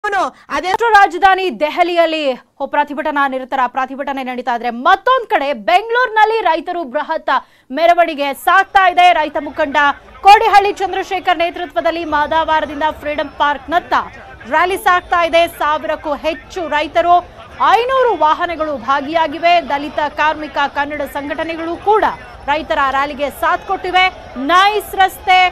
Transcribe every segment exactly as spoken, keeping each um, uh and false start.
ರಾಷ್ಟ್ರ ರಾಜಧಾನಿ ದೆಹಲಿಯಲ್ಲಿ ಪ್ರತಿಭಟನಾ ನಿರತರ ಪ್ರತಿಭಟನೆ ನಡೀತಾ ಇದ್ರೆ ಮತ್ತೊಂದು ಕಡೆ ಬೆಂಗಳೂರಿನಲ್ಲಿ ರೈತರು ಬೃಹತ್ ಮೆರವಣಿಗೆ ಸಾಗ್ತಾ ಇದೆ. ರೈತ ಮುಖಂಡ ಕೋಡಿಹಳ್ಳಿ ಚಂದ್ರಶೇಖರ್ ನೇತೃತ್ವದಲ್ಲಿ ಮಾದಾವಾರದಿಂದ ಫ್ರೀಡಂ ಪಾರ್ಕ್ ನತ್ತ ರ್ಯಾಲಿ ಸಾಗ್ತಾ ಇದೆ. ಸಾವಿರಕ್ಕೂ ಹೆಚ್ಚು ರೈತರು, ಐನೂರು ವಾಹನಗಳು ಭಾಗಿಯಾಗಿವೆ. ದಲಿತ ಕಾರ್ಮಿಕ ಕನ್ನಡ ಸಂಘಟನೆಗಳು ಕೂಡ ರೈತರ ರ್ಯಾಲಿಗೆ ಸಾಥ್ ಕೊಟ್ಟಿವೆ. ನೈಸ್ ರಸ್ತೆ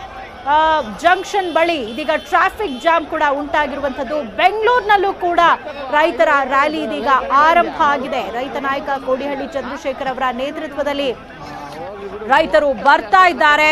ಜಂಕ್ಷನ್ ಬಳಿ ಇದೀಗ ಟ್ರಾಫಿಕ್ ಜಾಮ್ ಕೂಡ ಉಂಟಾಗಿರುವಂತದ್ದು. ಬೆಂಗಳೂರಿನಲ್ಲೂ ಕೂಡ ರೈತರ ರ್ಯಾಲಿ ಇದೀಗ ಆರಂಭ ಆಗಿದೆ. ರೈತ ನಾಯಕ ಕೋಡಿಹಳ್ಳಿ ಚಂದ್ರಶೇಖರ್ ಅವರ ನೇತೃತ್ವದಲ್ಲಿ ರೈತರು ಬರ್ತಾ ಇದ್ದಾರೆ.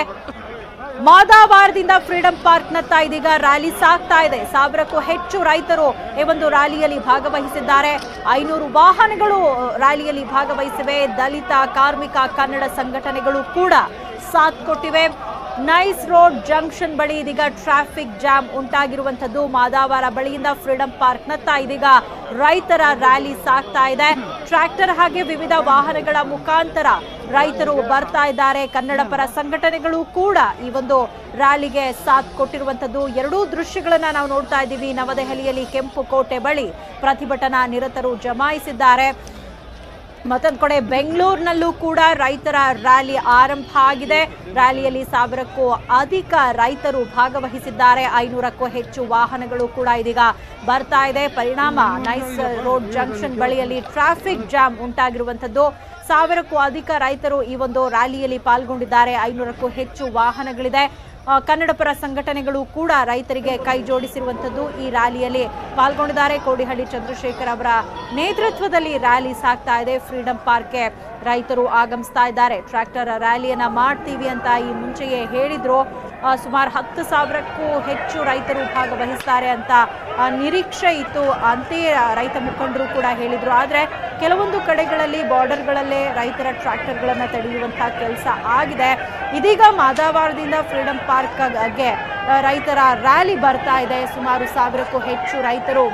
ಮಾದಾವಾರದಿಂದ ಫ್ರೀಡಂ ಪಾರ್ಕ್ ನತ್ತ ಇದೀಗ ರ್ಯಾಲಿ ಸಾಗ್ತಾ ಇದೆ. ಸಾವಿರಕ್ಕೂ ಹೆಚ್ಚು ರೈತರು ಈ ಒಂದು ರ್ಯಾಲಿಯಲ್ಲಿ ಭಾಗವಹಿಸಿದ್ದಾರೆ. ಐನೂರು ವಾಹನಗಳು ರ್ಯಾಲಿಯಲ್ಲಿ ಭಾಗವಹಿಸಿವೆ. ದಲಿತ ಕಾರ್ಮಿಕ ಕನ್ನಡ ಸಂಘಟನೆಗಳು ಕೂಡ ಸಾಥ್ ಕೊಟ್ಟಿವೆ. ನೈಸ್ ರೋಡ್ ಜಂಕ್ಷನ್ ಬಳಿ ಇದೀಗ ಟ್ರಾಫಿಕ್ ಜಾಮ್ ಉಂಟಾಗಿರುವಂತದ್ದು. ಮಾದಾವಾರ ಬಳಿಯಿಂದ ಫ್ರೀಡಂ ಪಾರ್ಕ್ ನತ್ತ ಇದೀಗ ರೈತರ ರ್ಯಾಲಿ ಸಾಗ್ತಾ ಇದೆ. ಟ್ರ್ಯಾಕ್ಟರ್ ಹಾಗೆ ವಿವಿಧ ವಾಹನಗಳ ಮುಖಾಂತರ ರೈತರು ಬರ್ತಾ ಇದ್ದಾರೆ. ಕನ್ನಡ ಪರ ಸಂಘಟನೆಗಳು ಕೂಡ ಈ ಒಂದು ರ್ಯಾಲಿಗೆ ಸಾಥ್ ಕೊಟ್ಟಿರುವಂತದ್ದು. ಎರಡೂ ದೃಶ್ಯಗಳನ್ನ ನಾವು ನೋಡ್ತಾ ಇದ್ದೀವಿ. ನವದೆಹಲಿಯಲ್ಲಿ ಕೆಂಪು ಕೋಟೆ ಬಳಿ ಪ್ರತಿಭಟನಾ ನಿರತರು ಜಮಾಯಿಸಿದ್ದಾರೆ. ಮತ್ತೊಂದು ಕಡೆ ಬೆಂಗಳೂರಿನಲ್ಲೂ ಕೂಡ ರೈತರ ರ್ಯಾಲಿ ಆರಂಭ ಆಗಿದೆ. ರ್ಯಾಲಿಯಲ್ಲಿ ಸಾವಿರಕ್ಕೂ ಅಧಿಕ ರೈತರು ಭಾಗವಹಿಸಿದ್ದಾರೆ. ಐನೂರಕ್ಕೂ ಹೆಚ್ಚು ವಾಹನಗಳು ಕೂಡ ಇದೀಗ ಬರ್ತಾ ಇದೆ. ಪರಿಣಾಮ ನೈಸ್ ರೋಡ್ ಜಂಕ್ಷನ್ ಬಳಿಯಲ್ಲಿ ಟ್ರಾಫಿಕ್ ಜಾಮ್ ಉಂಟಾಗಿರುವಂತದ್ದು. ಸಾವಿರಕ್ಕೂ ಅಧಿಕ ರೈತರು ಈ ಒಂದು ರ್ಯಾಲಿಯಲ್ಲಿ ಪಾಲ್ಗೊಂಡಿದ್ದಾರೆ. ಐನೂರಕ್ಕೂ ಹೆಚ್ಚು ವಾಹನಗಳಿದೆ. ಕನ್ನಡ ಪರ ಸಂಘಟನೆಗಳು ಕೂಡ ರೈತರಿಗೆ ಕೈ ಜೋಡಿಸಿರುವಂತದ್ದು. ಈ ರ್ಯಾಲಿಯಲ್ಲಿ ಪಾಲ್ಗೊಂಡಿದ್ದಾರೆ. ಕೋಡಿಹಳ್ಳಿ ಚಂದ್ರಶೇಖರ್ ಅವರ ನೇತೃತ್ವದಲ್ಲಿ ರ್ಯಾಲಿ ಸಾಗ್ತಾ ಇದೆ. ಫ್ರೀಡಂ ಪಾರ್ಕ್ಗೆ ರೈತರು ಆಗಮಿಸ್ತಾ ಇದ್ದಾರೆ. ಟ್ರ್ಯಾಕ್ಟರ್ ರ್ಯಾಲಿಯನ್ನ ಮಾಡ್ತೀವಿ ಅಂತ ಈ ಮುಂಚೆಯೇ ಹೇಳಿದ್ರು. ಸುಮಾರು ಹತ್ತು ಸಾವಿರಕ್ಕೂ ಹೆಚ್ಚು ರೈತರು ಭಾಗವಹಿಸ್ತಾರೆ ಅಂತ ನಿರೀಕ್ಷೆ ಇತ್ತು. ಅಂತೆಯೇ ರೈತ ಮುಖಂಡರು ಕೂಡ ಹೇಳಿದ್ರು. ಆದರೆ ಕೆಲವೊಂದು ಕಡೆಗಳಲ್ಲಿ ಬಾರ್ಡರ್ಗಳಲ್ಲೇ ರೈತರ ಟ್ರ್ಯಾಕ್ಟರ್ಗಳನ್ನು ತಡೆಯುವಂತಹ ಕೆಲಸ ಆಗಿದೆ. ಇದೀಗ ಮಾದಾವಾರದಿಂದ ಫ್ರೀಡಂ ಪಾರ್ಕ್ಗೆ ರೈತರ ರ್ಯಾಲಿ ಬರ್ತಾ ಇದೆ. ಸುಮಾರು ಸಾವಿರಕ್ಕೂ ಹೆಚ್ಚು ರೈತರು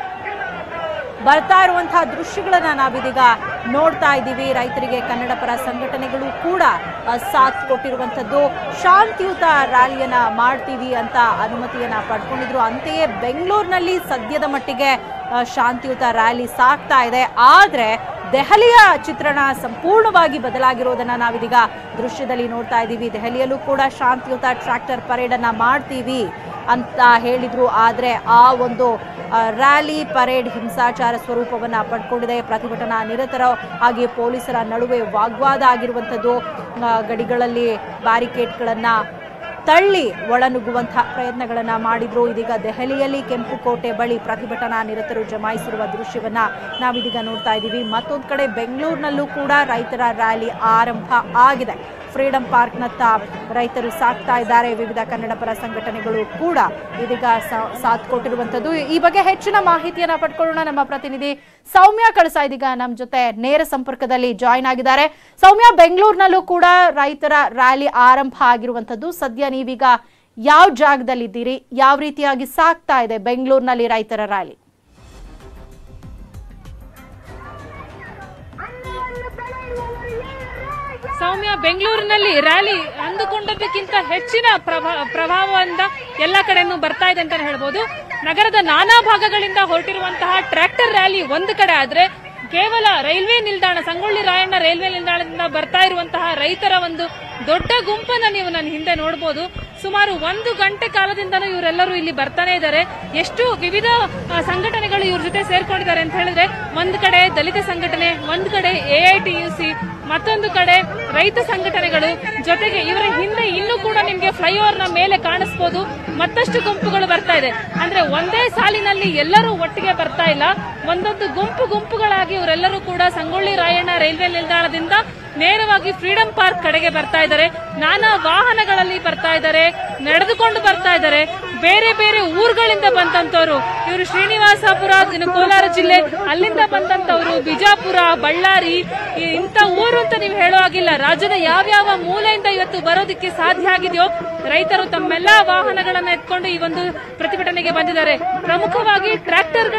ಬರ್ತಾ ಇರುವಂತಹ ದೃಶ್ಯಗಳನ್ನ ನಾವಿದೀಗ ನೋಡ್ತಾ ಇದ್ದೀವಿ. ರೈತರಿಗೆ ಕನ್ನಡ ಪರ ಸಂಘಟನೆಗಳು ಕೂಡ ಸಾಥ್ ಕೊಟ್ಟಿರುವಂತದ್ದು. ಶಾಂತಿಯುತ ರ್ಯಾಲಿಯನ್ನ ಮಾಡ್ತೀವಿ ಅಂತ ಅನುಮತಿಯನ್ನ ಪಡ್ಕೊಂಡಿದ್ರು. ಅಂತೆಯೇ ಬೆಂಗಳೂರಿನಲ್ಲಿ ಸದ್ಯದ ಮಟ್ಟಿಗೆ ಶಾಂತಿಯುತ ರ್ಯಾಲಿ ಸಾಗ್ತಾ ಇದೆ. ಆದ್ರೆ ದೆಹಲಿಯ ಚಿತ್ರಣ ಸಂಪೂರ್ಣವಾಗಿ ಬದಲಾಗಿರೋದನ್ನ ನಾವಿದೀಗ ದೃಶ್ಯದಲ್ಲಿ ನೋಡ್ತಾ ಇದ್ದೀವಿ. ದೆಹಲಿಯಲ್ಲೂ ಕೂಡ ಶಾಂತಿಯುತ ಟ್ರ್ಯಾಕ್ಟರ್ ಪರೇಡ್ ಅನ್ನ ಮಾಡ್ತೀವಿ ಅಂತ ಹೇಳಿದ್ರು. ಆದ್ರೆ ಆ ಒಂದು ರ್ಯಾಲಿ ಪರೇಡ್ ಹಿಂಸಾಚಾರ ಸ್ವರೂಪವನ್ನ ಪಡ್ಕೊಂಡಿದೆ. ಪ್ರತಿಭಟನಾ ನಿರತರ ಹಾಗೆ ಪೊಲೀಸರ ನಡುವೆ ವಾಗ್ವಾದ ಆಗಿರುವಂತದ್ದು. ಗಡಿಗಳಲ್ಲಿ ಬ್ಯಾರಿಕೇಡ್ಗಳನ್ನ ತಳ್ಳಿ ಒಳನುಗ್ಗುವಂತಹ ಪ್ರಯತ್ನಗಳನ್ನ ಮಾಡಿದ್ರು. ಇದೀಗ ದೆಹಲಿಯಲ್ಲಿ ಕೆಂಪು ಕೋಟೆ ಬಳಿ ಪ್ರತಿಭಟನಾ ನಿರತರು ಜಮಾಯಿಸಿರುವ ದೃಶ್ಯವನ್ನ ನಾವಿದೀಗ ನೋಡ್ತಾ ಇದ್ದೀವಿ. ಮತ್ತೊಂದು ಕಡೆ ಬೆಂಗಳೂರಿನಲ್ಲೂ ಕೂಡ ರೈತರ ರ್ಯಾಲಿ ಆರಂಭ ಆಗಿದೆ. ಫ್ರೀಡಂ ಪಾರ್ಕ್ ನತ್ತ ರೈತರು ಸಾಕ್ತಾ ಇದ್ದಾರೆ. ವಿವಿಧ ಕನ್ನಡ ಪರ ಸಂಘಟನೆಗಳು ಕೂಡ ಇದೀಗ ಸಾಥ್ ಕೊಟ್ಟಿರುವಂತದ್ದು. ಈ ಬಗ್ಗೆ ಹೆಚ್ಚಿನ ಮಾಹಿತಿಯನ್ನ ಪಡ್ಕೊಳ್ಳೋಣ. ನಮ್ಮ ಪ್ರತಿನಿಧಿ ಸೌಮ್ಯ ಕಳಸ ಇದೀಗ ನಮ್ಮ ಜೊತೆ ನೇರ ಸಂಪರ್ಕದಲ್ಲಿ ಜಾಯಿನ್ ಆಗಿದ್ದಾರೆ. ಸೌಮ್ಯ, ಬೆಂಗಳೂರಿನಲ್ಲೂ ಕೂಡ ರೈತರ ರ್ಯಾಲಿ ಆರಂಭ ಆಗಿರುವಂತದ್ದು. ಸದ್ಯ ನೀವೀಗ ಯಾವ ಜಾಗದಲ್ಲಿದ್ದೀರಿ? ಯಾವ ರೀತಿಯಾಗಿ ಸಾಗ್ತಾ ಇದೆ ಬೆಂಗಳೂರಿನಲ್ಲಿ ರೈತರ ರ್ಯಾಲಿ? ಸೌಮ್ಯ, ಬೆಂಗಳೂರಿನಲ್ಲಿ ರ್ಯಾಲಿ ಅಂದುಕೊಂಡದಕ್ಕಿಂತ ಹೆಚ್ಚಿನ ಪ್ರಭಾವದಿಂದ ಎಲ್ಲ ಕಡೆನೂ ಬರ್ತಾ ಇದೆ ಅಂತ ಹೇಳ್ಬೋದು. ನಗರದ ನಾನಾ ಭಾಗಗಳಿಂದ ಹೊರಟಿರುವಂತಹ ಟ್ರ್ಯಾಕ್ಟರ್ ರ್ಯಾಲಿ ಒಂದು ಕಡೆ ಆದ್ರೆ, ಕೇವಲ ರೈಲ್ವೆ ನಿಲ್ದಾಣ ಸಂಗೊಳ್ಳಿ ರಾಯಣ್ಣ ರೈಲ್ವೆ ನಿಲ್ದಾಣದಿಂದ ಬರ್ತಾ ಇರುವಂತಹ ರೈತರ ಒಂದು ದೊಡ್ಡ ಗುಂಪನ್ನ ನೀವು ನನ್ನ ಹಿಂದೆ ನೋಡಬಹುದು. ಸುಮಾರು ಒಂದು ಗಂಟೆ ಕಾಲದಿಂದನೂ ಇವರೆಲ್ಲರೂ ಇಲ್ಲಿ ಬರ್ತಾನೆ ಇದ್ದಾರೆ. ಎಷ್ಟು ವಿವಿಧ ಸಂಘಟನೆಗಳು ಇವ್ರ ಜೊತೆ ಸೇರ್ಕೊಂಡಿದ್ದಾರೆ ಅಂತ ಹೇಳಿದ್ರೆ, ಒಂದ್ ಕಡೆ ದಲಿತ ಸಂಘಟನೆ, ಒಂದ್ ಕಡೆ A I T U C, ಮತ್ತೊಂದು ಕಡೆ ರೈತ ಸಂಘಟನೆಗಳು, ಜೊತೆಗೆ ಇವರ ಹಿಂದೆ ಇನ್ನೂ ಕೂಡ ನಿಮ್ಗೆ ಫ್ಲೈಓವರ್ ನ ಮೇಲೆ ಕಾಣಿಸಬಹುದು ಮತ್ತಷ್ಟು ಗುಂಪುಗಳು ಬರ್ತಾ ಇದೆ. ಅಂದ್ರೆ ಒಂದೇ ಸಾಲಿನಲ್ಲಿ ಎಲ್ಲರೂ ಒಟ್ಟಿಗೆ ಬರ್ತಾ ಇಲ್ಲ, ಒಂದೊಂದು ಗುಂಪು ಗುಂಪುಗಳಾಗಿ ಇವರೆಲ್ಲರೂ ಕೂಡ ಸಂಗೊಳ್ಳಿ ರಾಯಣ್ಣ ರೈಲ್ವೆ ನಿಲ್ದಾಣದಿಂದ ನೇರವಾಗಿ ಫ್ರೀಡಂ ಪಾರ್ಕ್ ಕಡೆಗೆ ಬರ್ತಾ ಇದ್ದಾರೆ. ನಾನಾ ವಾಹನಗಳಲ್ಲಿ ಬರ್ತಾ ಇದ್ದಾರೆ, ನಡೆದುಕೊಂಡು ಬರ್ತಾ ಇದ್ದಾರೆ. ಬೇರೆ ಬೇರೆ ಊರುಗಳಿಂದ ಬಂದಂತವ್ರು, ಇವರು ಶ್ರೀನಿವಾಸಪುರ, ಕೋಲಾರ ಜಿಲ್ಲೆ ಅಲ್ಲಿಂದ ಬಂದಂತವ್ರು, ಬಿಜಾಪುರ, ಬಳ್ಳಾರಿ, ಇಂಥ ಊರು ಅಂತ ನೀವು ಹೇಳೋ ಆಗಿಲ್ಲ. ರಾಜ್ಯದ ಯಾವ್ಯಾವ ಮೂಲೆಯಿಂದ ಇವತ್ತು ಬರೋದಕ್ಕೆ ಸಾಧ್ಯ ಆಗಿದೆಯೋ ರೈತರು ತಮ್ಮೆಲ್ಲಾ ವಾಹನಗಳನ್ನ ಎತ್ಕೊಂಡು ಈ ಒಂದು ಪ್ರತಿಭಟನೆಗೆ ಬಂದಿದ್ದಾರೆ. ಪ್ರಮುಖವಾಗಿ ಟ್ರ್ಯಾಕ್ಟರ್ಗಳನ್ನ ತಗೊಂಡು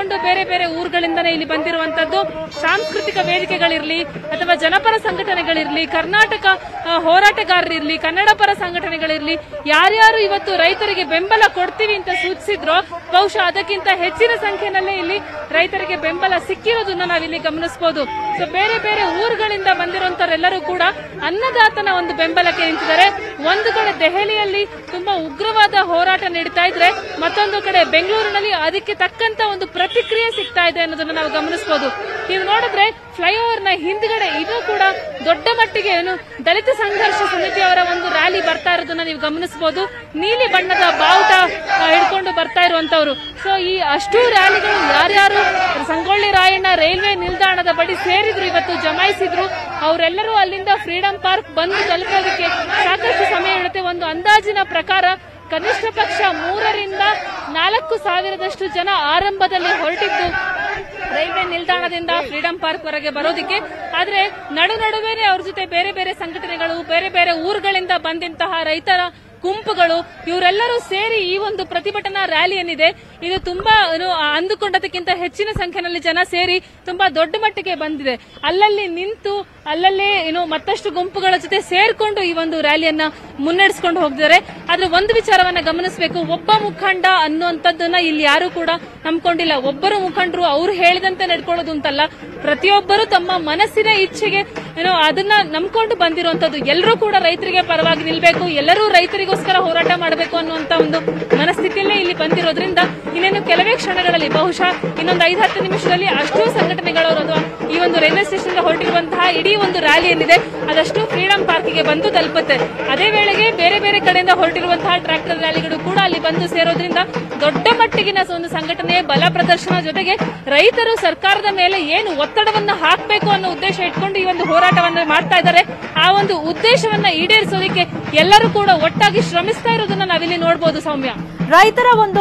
ಹಮ್ಮಿಕೊಂಡು ಬೇರೆ ಬೇರೆ ಊರುಗಳಿಂದನೇ ಇಲ್ಲಿ ಬಂದಿರುವಂತದ್ದು. ಸಾಂಸ್ಕೃತಿಕ ವೇದಿಕೆಗಳಿರ್ಲಿ ಅಥವಾ ಜನಪರ ಸಂಘಟನೆಗಳಿರ್ಲಿ, ಕರ್ನಾಟಕ ಹೋರಾಟಗಾರರಿರ್ಲಿ, ಕನ್ನಡ ಪರ ಸಂಘಟನೆಗಳಿರ್ಲಿ, ಯಾರ್ಯಾರು ಇವತ್ತು ರೈತರಿಗೆ ಬೆಂಬಲ ಕೊಡ್ತೀವಿ ಅಂತ ಸೂಚಿಸಿದ್ರೋ ಬಹುಶಃ ಅದಕ್ಕಿಂತ ಹೆಚ್ಚಿನ ಸಂಖ್ಯೆನಲ್ಲೇ ಇಲ್ಲಿ ರೈತರಿಗೆ ಬೆಂಬಲ ಸಿಕ್ಕಿರೋದನ್ನ ನಾವಿಲ್ಲಿ ಗಮನಿಸಬಹುದು. ಸೊ ಬೇರೆ ಬೇರೆ ಊರುಗಳಿಂದ ಬಂದಿರುವಂತವರೆಲ್ಲರೂ ಕೂಡ ಅನ್ನದಾತನ ಒಂದು ಬೆಂಬಲಕ್ಕೆ ನಿಂತಿದ್ದಾರೆ. ಒಂದು ಕಡೆ ದೆಹಲಿಯಲ್ಲಿ ತುಂಬಾ ಉಗ್ರವಾದ ಹೋರಾಟ ನಡೀತಾ ಇದ್ರೆ, ಮತ್ತೊಂದು ಕಡೆ ಬೆಂಗಳೂರಿನಲ್ಲಿ ಅದಕ್ಕೆ ತಕ್ಕಂತ ಒಂದು ಪ್ರತಿಕ್ರಿಯೆ ಸಿಗ್ತಾ ಇದೆ ಅನ್ನೋದನ್ನ ನಾವು ಗಮನಿಸಬಹುದು. ನೀವು ನೋಡಿದ್ರೆ ಫ್ಲೈಓವರ್ ನ ಹಿಂದ್ಗಡೆ ಇದು ಕೂಡ ದೊಡ್ಡ ಮಟ್ಟಿಗೆ ಏನು ದಲಿತ ಸಂಘರ್ಷ ಸಮಿತಿಯವರ ಒಂದು ರ್ಯಾಲಿ ಬರ್ತಾ ಇರೋದನ್ನ ನೀವು ಗಮನಿಸಬಹುದು. ನೀಲಿ ಬಣ್ಣದ ಬಾವುಟ ಹಿಡ್ಕೊಂಡು ಬರ್ತಾ ಇರುವಂತವ್ರು. ಸೊ ಈ ಅಷ್ಟು ರ್ಯಾಲಿಗಳು ಯಾರ್ಯಾರು ಸಂಗೊಳ್ಳಿ ರಾಯಣ್ಣ ರೈಲ್ವೆ ನಿಲ್ದಾಣದ ಬಳಿ ಸೇರಿದ್ರು, ಇವತ್ತು ಜಮಾಯಿಸಿದ್ರು, ಅವರೆಲ್ಲರೂ ಅಲ್ಲಿಂದ ಫ್ರೀಡಂ ಪಾರ್ಕ್ ಬಂದು ತಲುಪೋದಕ್ಕೆ ಸಾಕಷ್ಟು ಸಮಯ ಇರುತ್ತೆ. ಒಂದು ಅಂದಾಜಿನ ಪ್ರಕಾರ ಕನಿಷ್ಠ ಪಕ್ಷ ಮೂರರಿಂದ ನಾಲ್ಕು ಸಾವಿರದಷ್ಟು ಜನ ಆರಂಭದಲ್ಲಿ ಹೊರಟಿದ್ದು ರೈಲ್ವೆ ನಿಲ್ದಾಣದಿಂದ ಫ್ರೀಡಂ ಪಾರ್ಕ್ ವರೆಗೆ ಬರೋದಕ್ಕೆ. ಆದ್ರೆ ನಡು ನಡುವೆನೆ ಅವ್ರ ಜೊತೆ ಬೇರೆ ಬೇರೆ ಸಂಘಟನೆಗಳು, ಬೇರೆ ಬೇರೆ ಊರುಗಳಿಂದ ಬಂದಂತಹ ರೈತರ ಗುಂಪುಗಳು ಇವರೆಲ್ಲರೂ ಸೇರಿ ಈ ಒಂದು ಪ್ರತಿಭಟನಾ ರ್ಯಾಲಿ ಏನಿದೆ ಇದು ತುಂಬಾ ಅಂದುಕೊಂಡದಕ್ಕಿಂತ ಹೆಚ್ಚಿನ ಸಂಖ್ಯೆಯಲ್ಲಿ ಜನ ಸೇರಿ ತುಂಬಾ ದೊಡ್ಡ ಮಟ್ಟಿಗೆ ಬಂದಿದೆ. ಅಲ್ಲಲ್ಲಿ ನಿಂತು ಅಲ್ಲಲ್ಲೇ ಏನು ಮತ್ತಷ್ಟು ಗುಂಪುಗಳ ಜೊತೆ ಸೇರ್ಕೊಂಡು ಈ ಒಂದು ರ್ಯಾಲಿಯನ್ನ ಮುನ್ನಡೆಸಿಕೊಂಡು ಹೋಗ್ತಿದ್ದಾರೆ. ಆದ್ರೆ ಒಂದು ವಿಚಾರವನ್ನ ಗಮನಿಸಬೇಕು, ಒಬ್ಬ ಮುಖಂಡ ಅನ್ನುವಂಥದ್ದನ್ನ ಇಲ್ಲಿ ಯಾರು ಕೂಡ ನಂಬ್ಕೊಂಡಿಲ್ಲ. ಒಬ್ಬರು ಮುಖಂಡರು ಅವ್ರು ಹೇಳಿದಂತೆ ನಡ್ಕೊಳ್ಳೋದು ಅಂತಲ್ಲ, ಪ್ರತಿಯೊಬ್ಬರು ತಮ್ಮ ಮನಸ್ಸಿನ ಇಚ್ಛೆಗೆ ಏನೋ ಅದನ್ನ ನಂಬ್ಕೊಂಡು ಬಂದಿರುವಂತದ್ದು. ಎಲ್ಲರೂ ಕೂಡ ರೈತರಿಗೆ ಪರವಾಗಿ ನಿಲ್ಬೇಕು, ಎಲ್ಲರೂ ರೈತರಿಗೋಸ್ಕರ ಹೋರಾಟ ಮಾಡಬೇಕು ಅನ್ನುವಂತ ಒಂದು ಮನಸ್ಥಿತಿಯಲ್ಲೇ ಇಲ್ಲಿ ಬಂದಿರೋದ್ರಿಂದ ಇನ್ನೇನು ಕೆಲವೇ ಕ್ಷಣಗಳಲ್ಲಿ, ಬಹುಶಃ ಇನ್ನೊಂದು ಐದು ಹತ್ತು ನಿಮಿಷದಲ್ಲಿ ಅಷ್ಟೂ ಸಂಘಟನೆಗಳವರು ಅಥವಾ ಈ ಒಂದು ರೈಲ್ವೆ ಸ್ಟೇಷನ್ ಹೊರಟಿರುವಂತಹ ಇಡೀ ಒಂದು ರ್ಯಾಲಿ ಏನಿದೆ ಅದಷ್ಟು ಫ್ರೀಡಂ ಪಾರ್ಕ್ಗೆ ಬಂದು ತಲುಪುತ್ತೆ. ಅದೇ ವೇಳೆಗೆ ಬೇರೆ ಬೇರೆ ಕಡೆಯಿಂದ ಹೊರಟಿರುವಂತಹ ಟ್ರ್ಯಾಕ್ಟರ್ ರ್ಯಾಲಿಗಳು ಕೂಡ ಅಲ್ಲಿ ಬಂದು ಸೇರೋದ್ರಿಂದ ದೊಡ್ಡ ಮಟ್ಟಿಗಿನ ಒಂದು ಸಂಘಟನೆ ಬಲ ಪ್ರದರ್ಶನ ಜೊತೆಗೆ ರೈತರು ಸರ್ಕಾರದ ಮೇಲೆ ಏನು ಒತ್ತಡವನ್ನ ಹಾಕಬೇಕು ಅನ್ನೋ ಉದ್ದೇಶ ಇಟ್ಕೊಂಡು ಈ ಒಂದು ಹೋರಾಟವನ್ನ ಮಾಡ್ತಾ ಇದ್ದಾರೆ. ಆ ಒಂದು ಉದ್ದೇಶವನ್ನ ಈಡೇರಿಸೋದಕ್ಕೆ ಎಲ್ಲರೂ ಕೂಡ ಒಟ್ಟಾಗಿ ಶ್ರಮಿಸ್ತಾ ಇರೋದನ್ನ ನಾವಿಲ್ಲಿ ನೋಡಬಹುದು. ಸೌಮ್ಯ, ರೈತರ ಒಂದು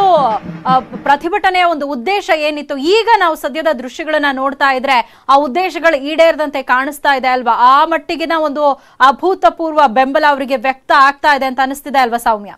ಪ್ರತಿಭಟನೆಯ ಒಂದು ಉದ್ದೇಶ ಏನಿತ್ತು, ಈಗ ನಾವು ಸದ್ಯದ ದೃಶ್ಯಗಳನ್ನ ನೋಡ್ತಾ ಇದ್ರೆ ಆ ಉದ್ದೇಶಗಳು ಈಡೇರದಂತೆ ಕಾಣಿಸ್ತಾ ಇದೆ ಅಲ್ವಾ? ಆ ಮಟ್ಟಿಗಿನ ಒಂದು ಅಭೂತಪೂರ್ವ ಬೆಂಬಲ ಅವರಿಗೆ ವ್ಯಕ್ತ ಆಗ್ತಾ ಇದೆ ಅಂತ ಅನಿಸ್ತಿದೆ ಅಲ್ವಾ ಸೌಮ್ಯ?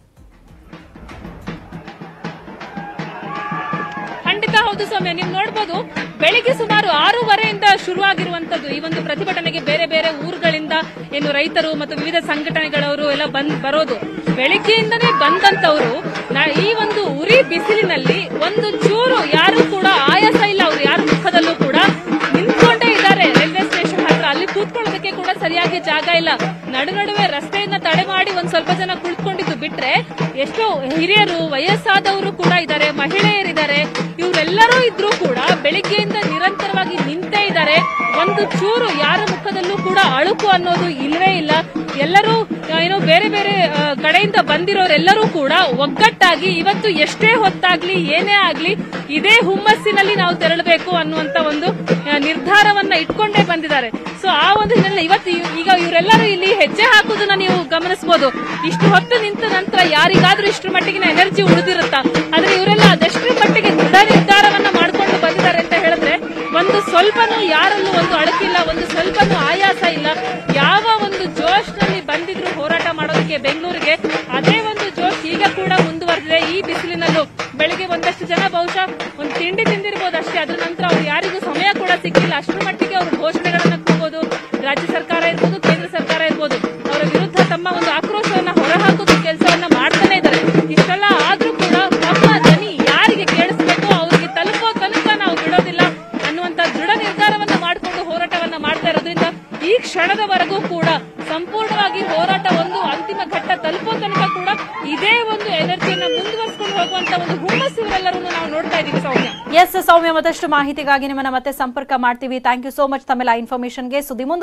ಖಂಡಿತ ಹೌದು ಸೌಮ್ಯ. ನೀವು ನೋಡಬಹುದು ಬೆಳಿಗ್ಗೆ ಸುಮಾರು ಆರೂವರೆಯಿಂದ ಶುರುವಾಗಿರುವಂತದ್ದು ಈ ಒಂದು ಪ್ರತಿಭಟನೆಗೆ ಬೇರೆ ಬೇರೆ ಊರುಗಳಿಂದ ಏನು ರೈತರು ಮತ್ತು ವಿವಿಧ ಸಂಘಟನೆಗಳವರು ಎಲ್ಲ ಬಂದ್ ಬರೋದು. ಬೆಳಿಗ್ಗೆಯಿಂದನೇ ಬಂದಂತವರು ಈ ಒಂದು ಉರಿ ಬಿಸಿಲಿನಲ್ಲಿ ಒಂದು ಚೂರು ಯಾರು ಕೂಡ ಆಯಾಸ ಇಲ್ಲ, ಅವರು ಯಾರ ಮುಖದಲ್ಲೂ ಕೂಡ ನಿಂತ್ಕೊಂಡೇ ಇದ್ದಾರೆ. ರೈಲ್ವೆ ಸ್ಟೇಷನ್ ಹತ್ರ ಅಲ್ಲಿ ಕೂತ್ಕೊಳ್ಳೋದಕ್ಕೆ ಕೂಡ ಸರಿಯಾಗಿ ಜಾಗ ಇಲ್ಲ. ನಡು ನಡುವೆ ರಸ್ತೆಯನ್ನ ತಡೆ ಮಾಡಿ ಒಂದ್ ಸ್ವಲ್ಪ ಜನ ಕುಳಿತುಕೊಂಡಿದ್ದು ಬಿಟ್ರೆ ಎಷ್ಟೋ ಹಿರಿಯರು, ವಯಸ್ಸಾದವರು ಕೂಡ ಇದ್ದಾರೆ, ಮಹಿಳೆಯರಿದ್ದಾರೆ. ಇವರೆಲ್ಲರೂ ಇದ್ರೂ ಕೂಡ ಬೆಳಿಗ್ಗೆಯಿಂದ ನಿರಂತರವಾಗಿ ನಿಂತೇ ಇದ್ದಾರೆ. ಒಂದು ಚೂರು ಯಾರ ಮುಖದಲ್ಲೂ ಕೂಡ ಅಳುಕು ಅನ್ನೋದು ಇಲ್ಲವೇ ಇಲ್ಲ. ಎಲ್ಲರೂ ಏನೋ ಬೇರೆ ಬೇರೆ ಕಡೆಯಿಂದ ಬಂದಿರೋರೆಲ್ಲರೂ ಕೂಡ ಒಗ್ಗಟ್ಟಾಗಿ ಇವತ್ತು ಎಷ್ಟೇ ಹೊತ್ತಾಗ್ಲಿ ಏನೇ ಆಗ್ಲಿ ಇದೇ ಹುಮ್ಮಸ್ಸಿನಲ್ಲಿ ನಾವು ತೆರಳಬೇಕು ಅನ್ನುವಂತ ಒಂದು ನಿರ್ಧಾರವನ್ನ ಇಟ್ಕೊಂಡೇ ಬಂದಿದ್ದಾರೆ. ಸೊ ಆ ಒಂದು ಹಿನ್ನೆಲೆ ಇವತ್ತು ಈಗ ಇವರೆಲ್ಲರೂ ಇಲ್ಲಿ ಹೆಜ್ಜೆ ಹಾಕುವುದನ್ನ ನೀವು ಗಮನಿಸಬಹುದು. ಇಷ್ಟು ಹೊತ್ತು ನಿಂತ ನಂತರ ಯಾರಿಗಾದ್ರೂ ಇಷ್ಟರ ಮಟ್ಟಿಗಿನ ಎನರ್ಜಿ ಉಳಿದಿರುತ್ತಾ? ಆದ್ರೆ ಇವರೆಲ್ಲ ಅದೆಷ್ಟರ ಮಟ್ಟಿಗೆ ದೃಢ ನಿರ್ಧಾರವನ್ನ ಮಾಡ್ಕೊಂಡು ಬಂದಿದ್ದಾರೆ ಅಂತ ಹೇಳಿದ್ರೆ ಒಂದು ಸ್ವಲ್ಪನೂ ಯಾರಲ್ಲೂ ಒಂದು ಅಳಕಿಲ್ಲ, ಒಂದು ಸ್ವಲ್ಪನೂ ಆಯಾಸ ಇಲ್ಲ. ಯಾವ ಒಂದು ಜೋಶ್ ನಲ್ಲಿ ಬಂದಿದ್ರು ಹೋರಾಟ ಮಾಡೋದಕ್ಕೆ ಬೆಂಗಳೂರಿಗೆ, ಅದೇ ಒಂದು ಜೋಶ್ ಈಗ ಕೂಡ ಮುಂದುವರೆದಿದೆ. ಈ ಬಿಸಿಲಿನಲ್ಲೂ ಬೆಳಿಗ್ಗೆ ಒಂದಷ್ಟು ಜನ ಬಹುಶಃ ಒಂದು ತಿಂಡಿ ತಿಂದಿರ್ಬೋದು ಅಷ್ಟೇ, ಅದ್ರ ನಂತರ ಅವ್ರು ಯಾರಿಗೂ ಸಮಯ ಕೂಡ ಸಿಕ್ಕಿಲ್ಲ. ಅಷ್ಟರ ಮಟ್ಟಿಗೆ ಅವರು ಘೋಷಣೆಗಳನ್ನ ಕೂಗೋದು, ರಾಜ್ಯ ಸರ್ಕಾರ ಇರ್ಬೋದು, ಕೇಂದ್ರ ಸರ್ಕಾರ ಇರ್ಬೋದು, ಅವರ ವಿರುದ್ಧ ತಮ್ಮ ಒಂದು ಆಕ್ರೋಶವನ್ನ ಹೊರಹಾಕೋದು ಕೆಲಸವನ್ನ ಮಾಡ್ತಾನೆ ಇದ್ದಾರೆ. ಇಷ್ಟೆಲ್ಲ ಆದ್ರೂ ಕೂಡ ತಮ್ಮ ಧ್ವನಿ ಯಾರಿಗೆ ಕೇಳಿಸ್ಬೇಕು ಅವ್ರಿಗೆ ತಲುಪೋ ತನಕ ನಾವು ಬಿಡೋದಿಲ್ಲ ಅನ್ನುವಂತ ದೃಢ ನಿರ್ಧಾರವನ್ನ ಮಾಡಿಕೊಂಡು ಹೋರಾಟವನ್ನ ಮಾಡ್ತಾ ಇರೋದ್ರಿಂದ ಈ ಕ್ಷಣದವರೆಗೂ ಕೂಡ ಸಂಪೂರ್ಣವಾಗಿ ಹೋರಾಟ ಒಂದು ಅಂತಿಮ ಘಟ್ಟ ತಲುಪೋ ತನಕ ಕೂಡ ಇದೇ ಒಂದು ಎನರ್ಜಿಯನ್ನ ಮುಂದುವರಿಸಿಕೊಂಡು ಹೋಗುವಂತ ಒಂದು ಹುಮ್ಮಸ್ಸು ಇವರೆಲ್ಲರೂ ನಾವು ನೋಡ್ತಾ ಇದೀವಿ. ಸೌಮ್ಯ, ಎಸ್ ಸೌಮ್ಯ, ಮತ್ತಷ್ಟು ಮಾಹಿತಿಗಾಗಿ ನಿಮ್ಮನ್ನ ಮತ್ತೆ ಸಂಪರ್ಕ ಮಾಡ್ತೀವಿ. ಥ್ಯಾಂಕ್ ಯು ಸೋ ಮಚ್ ತಮ್ಮೆಲ್ಲ ಇನ್ಫಾರ್ಮೇಶನ್ಗೆ. ಸುದ್ದಿ ಮುಂದೆ